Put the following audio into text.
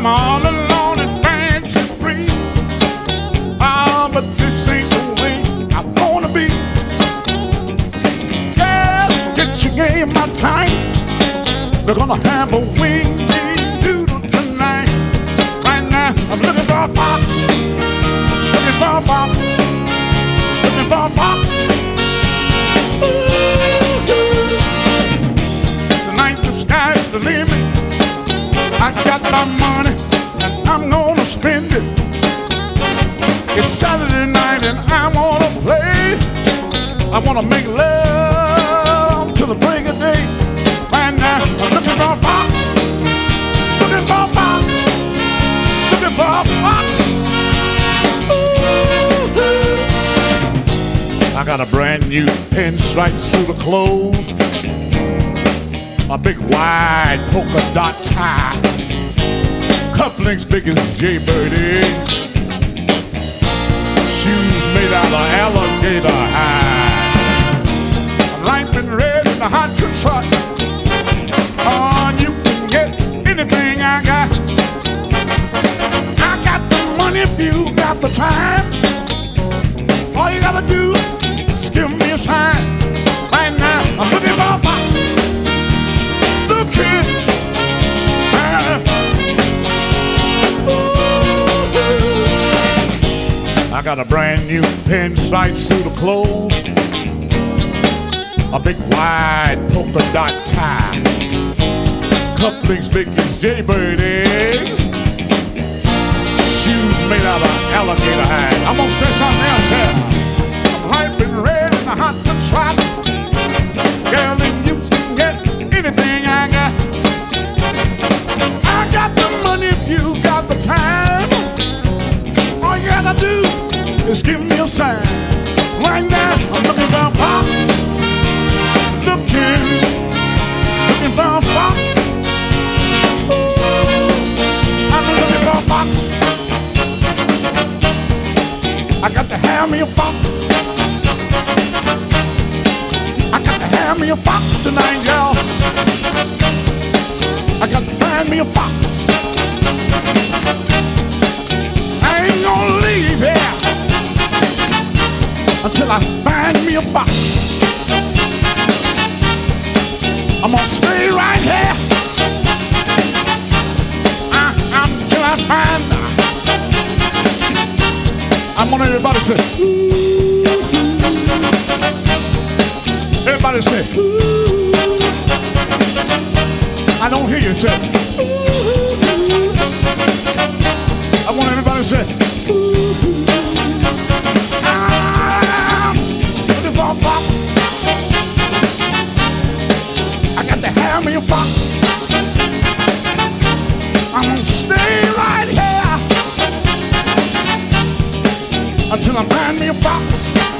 I'm all alone and fancy free. Ah, but this ain't the way I wanna be. Yes, get your game my time. We're gonna have a wing doodle tonight. Right now, I'm looking for a fox. Looking for a fox. Looking for a fox. Ooh. Tonight the sky's the limit. I got my money and I'm gonna spend it. It's Saturday night and I wanna play. I wanna make love till the break of day. Right now, I'm looking for a fox. Looking for a fox. Looking for a fox. Ooh. I got a brand new pinstripe suit of clothes, a big wide polka dot tie, cufflinks big as jaybirds, shoes made out of alligator hide. I'm ripe and red in the hot truck. Oh, you can get anything I got. I got the money if you got the time. All you gotta do is give me a sign. Right now, I'm looking for a fox. Looking. I got a brand new pinstripe suit of clothes, a big wide polka dot tie, cufflinks big as jaybird eggs, shoes made out of alligator hide. I'm gonna say something else here. I'm ripe and red and hot to trot. Girl, and you can get anything I got. I got the money if you got the time. All you gotta do is give me a sign. Right now, I'm looking for a fox. Looking for a fox. Ooh, I'm looking for a fox. I got to have me a fox. I got to have me a fox tonight, y'all. I got to find me a fox. I ain't gonna leave here until I find me a fox. I'm gonna stay right here until I find her. I want everybody to say, ooh. Everybody say, ooh. I don't hear you say, ooh. I want everybody to say, ooh. I'm looking for a fox. I got to have me a fox. I'm gonna stay right here until I find me a fox.